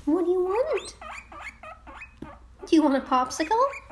What do you want? Do you want a popsicle?